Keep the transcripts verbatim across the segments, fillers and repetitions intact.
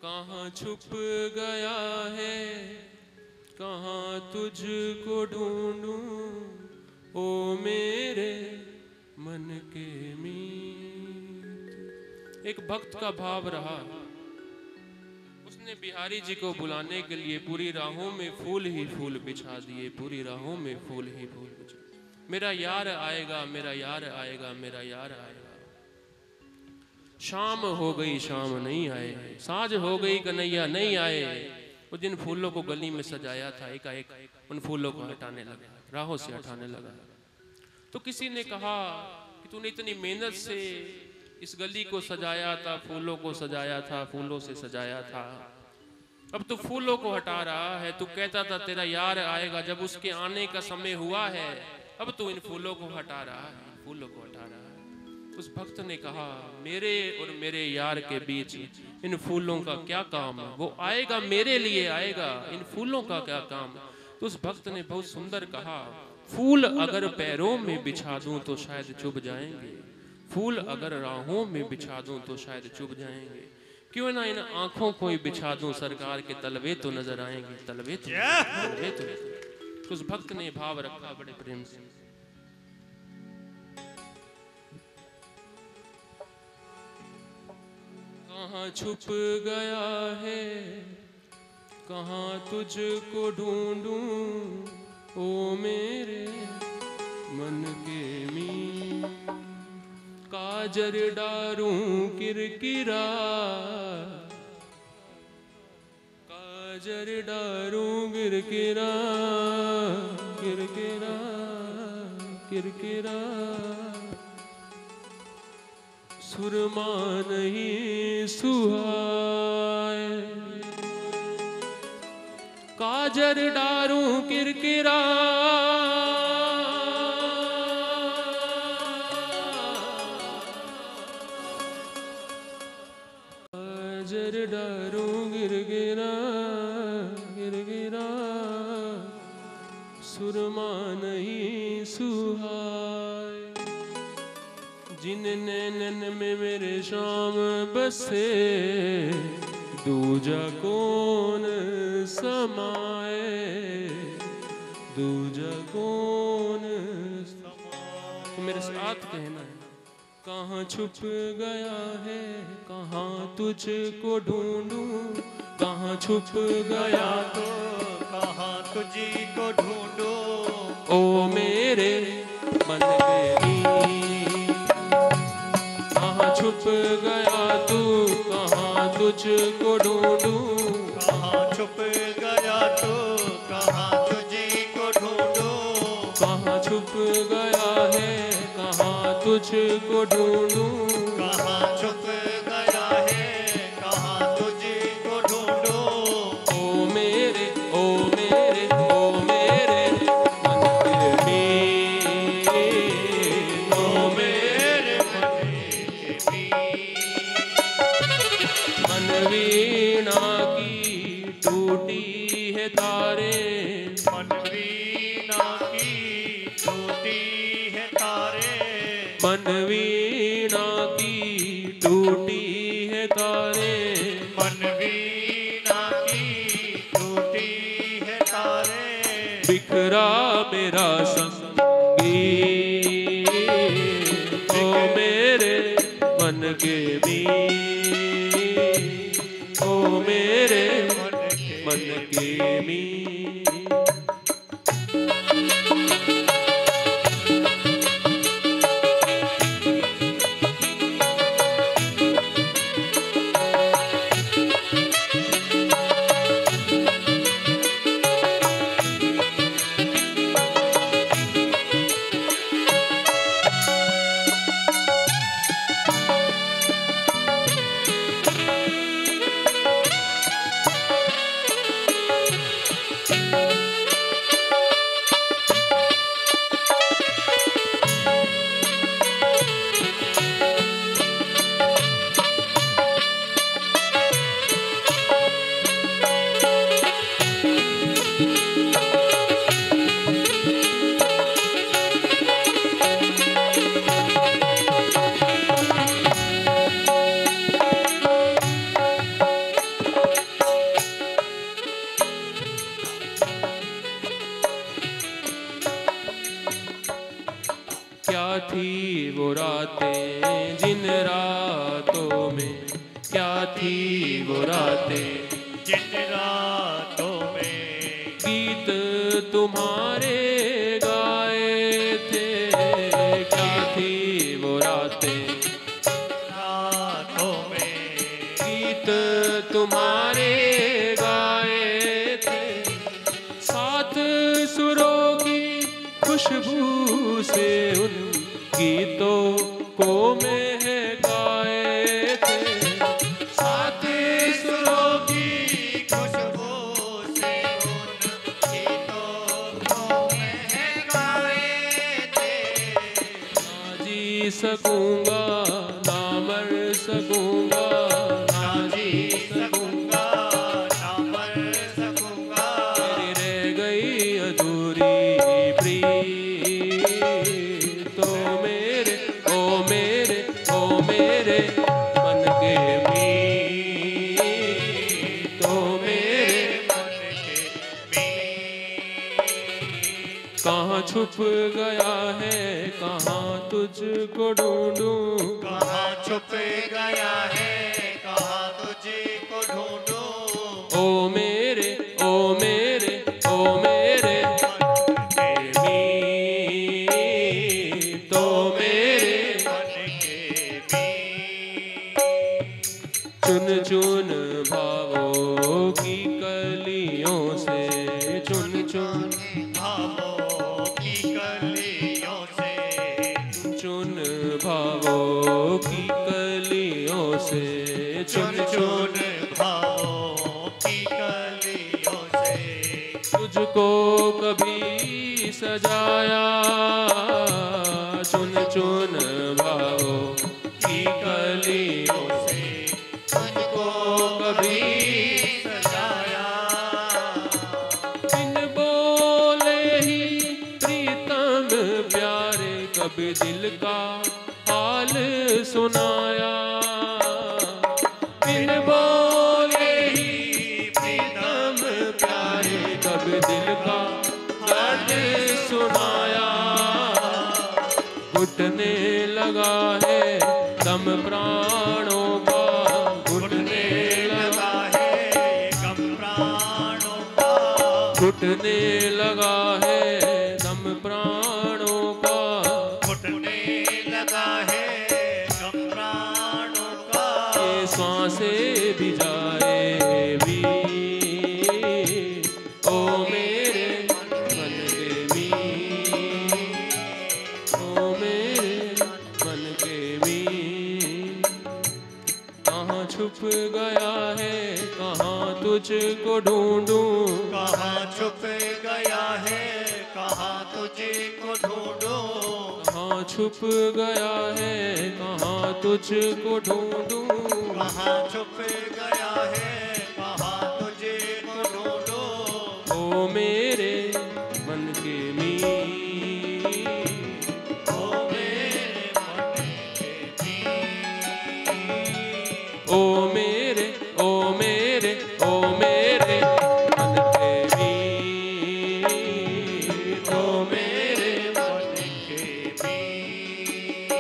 कहाँ छुप गया है, कहाँ तुझको ढूंढूं, ओ मेरे मन के मीत। एक भक्त का भाव रहा, उसने बिहारी जी को बुलाने के लिए पूरी राहों में फूल ही फूल बिछा दिए, पूरी राहों में फूल ही फूल बिछा। मेरा यार आएगा, मेरा यार आएगा, मेरा यार आएगा। शाम हो गई, शाम नहीं आए, साँझ हो गई, कन्हैया नहीं आए। वो जिन फूलों को गली में सजाया था, एकाएक उन फूलों को हटाने लगा, राहों से हटाने लगा। तो किसी ने कहा कि तूने इतनी मेहनत से इस गली को सजाया था, फूलों को सजाया था, फूलों से सजाया था, अब तू फूलों को हटा रहा है। तू कहता था तेरा यार आएगा, जब उसके आने का समय हुआ है, अब तू इन फूलों को हटा रहा है, फूलों को हटा रहा है। उस भक्त ने कहा, मेरे और मेरे यार के बीच इन फूलों का क्या काम? वो आएगा, मेरे लिए आएगा, इन फूलों का क्या काम? तो उस भक्त ने बहुत सुंदर कहा, फूल अगर पैरों में बिछा दूं तो शायद चुभ जाएंगे, फूल अगर राहों में बिछा दूं तो शायद चुभ जाएंगे, क्यों ना इन आंखों को ही बिछा दूं, सरकार के तलवे तो नजर आएंगे, तलवे तो, तलवे तो। उस भक्त ने भाव रखा बड़े प्रेम से। कहाँ छुप गया है, कहाँ तुझको ढूंढूं, ओ मेरे मन के मीत। काजर डारूं किरकिरा, काजर डारूं किरकिरा, किरकिरा किरकिरा, सुरमा नहीं सुहाए। काजर डारूं किरकिरा, काजर डारूं गिरगिरा, गिरगिरा, सुरमा नहीं सुहाए। जिन नैनन में मेरे शाम बसे, दूजा कौन समाए, दूजा कौन समाए। तो मेरे साथ कहना है, कहाँ छुप गया है, कहाँ तुझको ढूंढूं, कहाँ छुप गया तो कहाँ तुझको ढूंढूं, ओ मेरे मन के मीत। कहाँ छुप गया तू, कहाँ तुझको ढूंढूं, कहाँ छुप गया तो कहाँ तुझको ढूंढूं, कहाँ छुप गया है, कहाँ तुझको ढूंढूं, कहाँ छुप गया है, कहाँ तुझको ढूंढूं, ओ मेरे, ओ मेरे, ओ मेरे मन के मीत, ओ मेरे मन के मीत। मन वीणा की टूटी है तारे, मन वीणा की टूटी है तारे, मन वीणा की टूटी है तारे, मन वीणा की टूटी है तारे, बिखरा मेरा संगीत, ओ मेरे मन के मीत, ओ मेरे मन के मन के मीत। क्या थी वो रातें, जिन रातों में गीत तुम्हारे गाए थे। क्या थी वो रातें, रातों में गीत तुम्हारे गाए थे। सात सुरों की खुशबू से उन गीतों को महकाए थे। सात सुरों की खुशबू से उन गीतों को महकाए थे। ना जी सकूंगा ना मर सकूंगा, ना जी सकूंगा ना मर सकूंगा। मेरी रह गई अधूरी प्रीत। तो मेरे ओ मेरे ओ मेरे मन के मीत, तो मेरे मन के मीत। कहाँ छुप गया है, कहाँ तुझको ढूंढूं। कहाँ छुप गया है, कहाँ तुझको ढूंढूं। ओ मेरे ओ मेरे ओ मेरे मन के मीत, तो मेरे मन के मीत। चुन चुन भावों की कलियों से, चुन चुन भावों की कलियों से, चुन भावों की कलियों से, चुन चुन भावों की कलियों से। तुझको कभी सजाया, चुन चुन भावों की कलियों से तुझको कभी सजाया। बिन बोले ही प्रीतम प्यारे, कभी दिल का हाल सुनाया। बिन बोले ही प्रीतम प्यारे, कभी दिल का दर्द सुनाया। घुटने लगा है दम प्राणों का, घुटने लगा लगा है गम प्राणों का। घुटने लगा है दम प्राणों का। घुटने लगा है गम प्राणों का। ये सांसें भी जाए भी, ओ मेरे मन के मीत, ओ मेरे मन के मीत। कहाँ छुप गया है, कहाँ तुझको ढूंढूं। कहाँ छुप गया है, कहाँ तुझको ढूंढूं। कहाँ छुप गया है, कहाँ तुझको ढूंढूं। कहाँ छुप गया है, कहाँ तुझको ढूंढूं। ओ मेरे मन के मीत, ओ मेरे मन के मीत। ओ मेरे ओ मेरे ओ मेरे मन के मीत, ओ मेरे मन के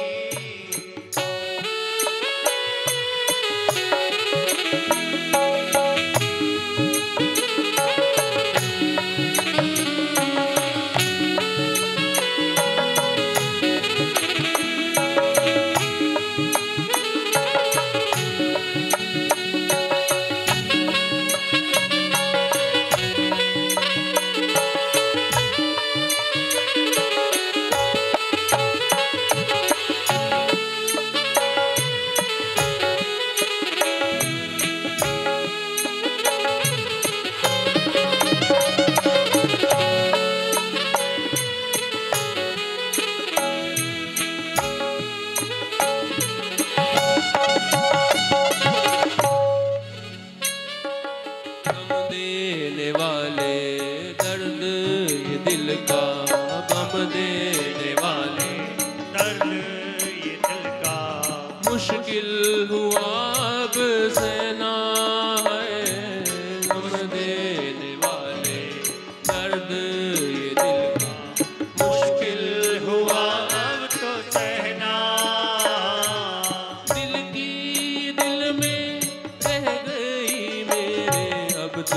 मीत।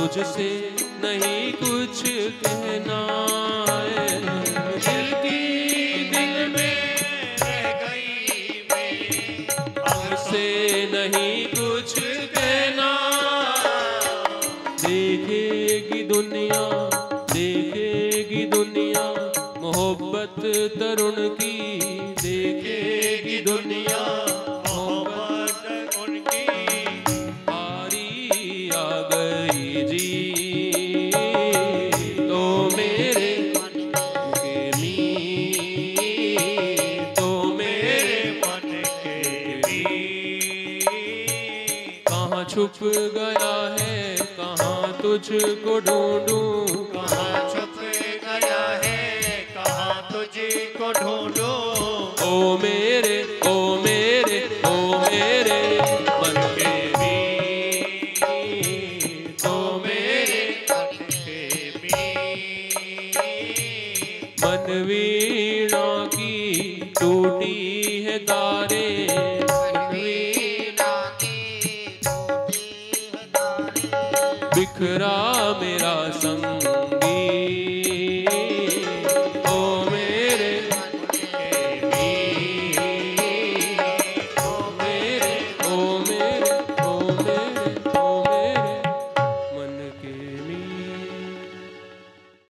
तुझसे नहीं कुछ कहना है, दिल की दिल में रह गई मैं, अब से नहीं कुछ कहना। देखेगी दुनिया, देखेगी दुनिया मोहब्बत तरुण की, देखेगी दुनिया मोहब्बत उनकी। बारी आ गई जी तो मेरे मन के मीत, तो मेरे मन के मीत। कहाँ छुप गया है, कहाँ तुझको ढूंढूं, कहाँ छुप गया है, कहाँ तुझको ढूंढूं। ओ मेरे, ओ मेरे, ओ मेरे मन के मीत, तो मेरे मन के मीत। मन वीणा की टूटी है तारे,